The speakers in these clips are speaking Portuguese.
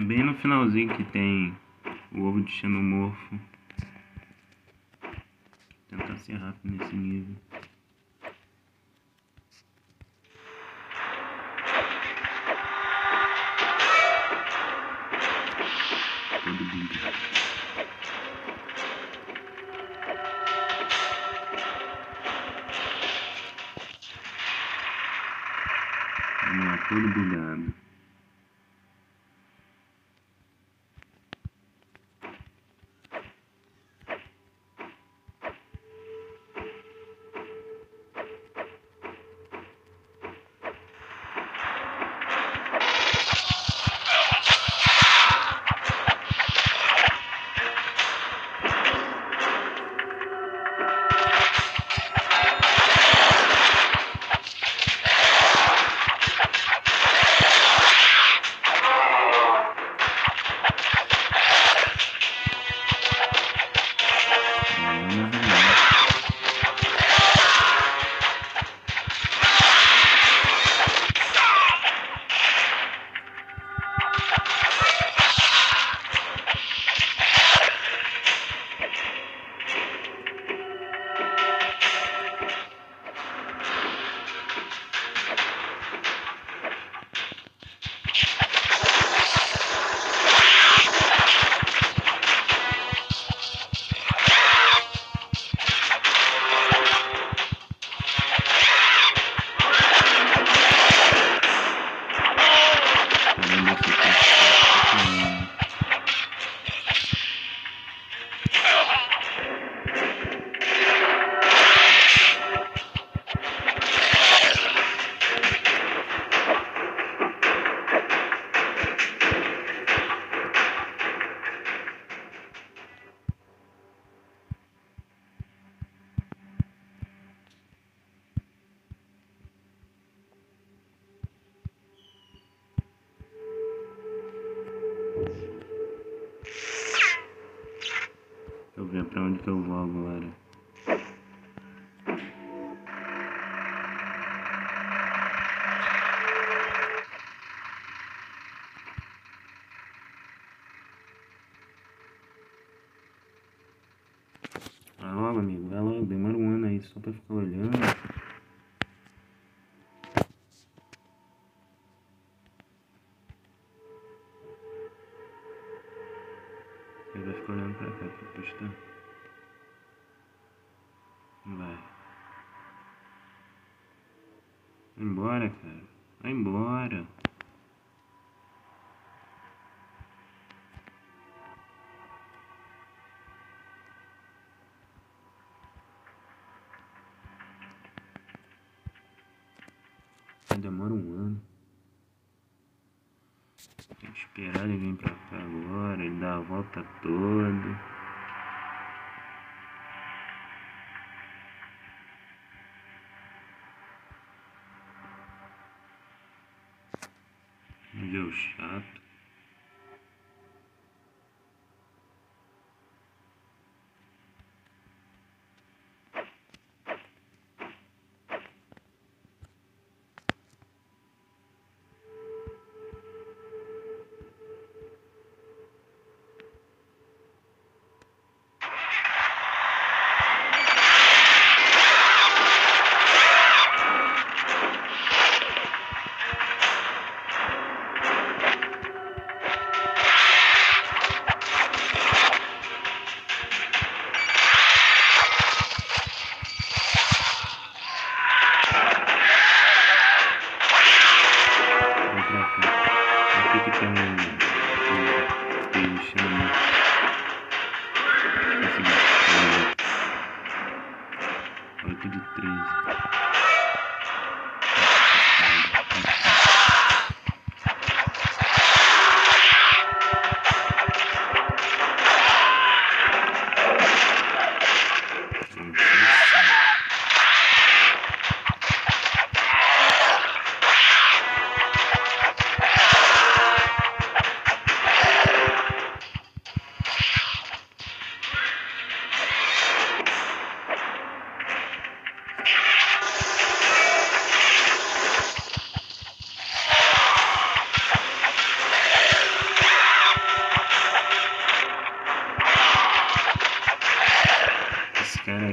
É bem no finalzinho que tem o ovo de xenomorfo. Vou tentar ser rápido nesse nível. Todo bugado. Vamos lá, todo bugado. Deixa eu ver pra onde que eu vou agora. Vai logo, amigo, vai logo. Demora um ano aí só pra ficar olhando. Ele vai ficar olhando pra cá pra postar. Vai. Vai embora, cara. Vai embora. Demora um ano. Tem que esperar ele vir pra cá agora. Ele dá a volta toda. Deu chato.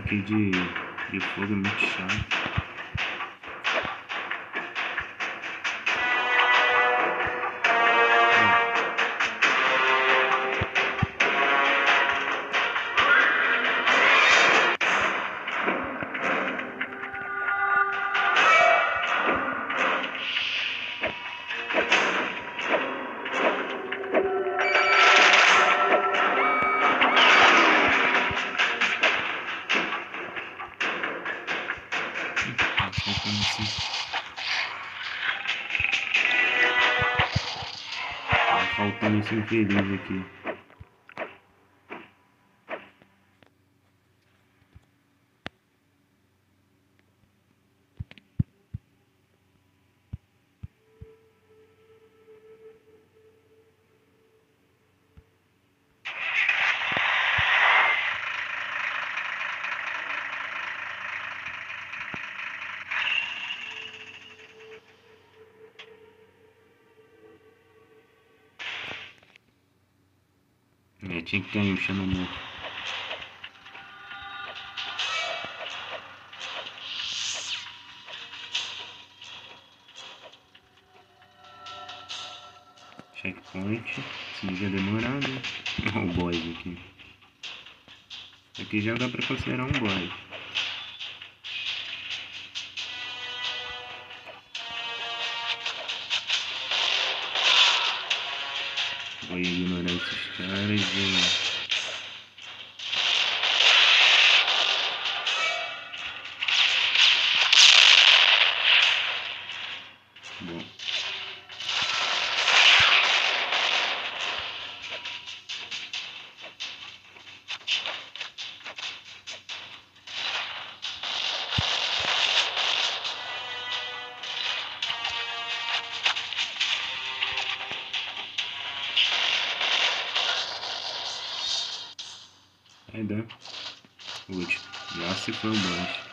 aqui de fogo é muito chato. Tá faltando esse infeliz aqui. Tinha que ter um Xenomorfo. Checkpoint. Esse já demorado. Olha o boss aqui. Aqui já dá pra considerar um boss. Vou ignorar esses caras e... Bom. Aí dá. O último. Já se foi o boss.